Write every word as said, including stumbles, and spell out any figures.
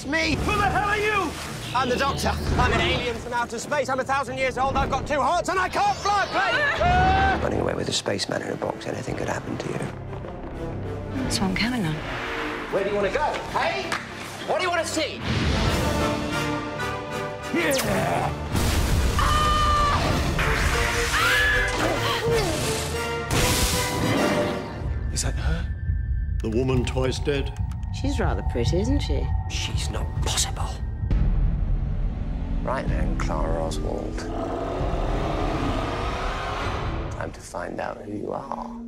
me! Who the hell are you? I'm the Doctor. I'm an alien from outer space. I'm a thousand years old, I've got two hearts, and I can't fly a plane! Running away with a spaceman in a box, anything could happen to you. That's what I'm counting on. Where do you want to go, hey? What do you want to see? Yeah. Is that her? The woman twice dead. She's rather pretty, isn't she? She's not possible. Right then, Clara Oswald. Time to find out who you are.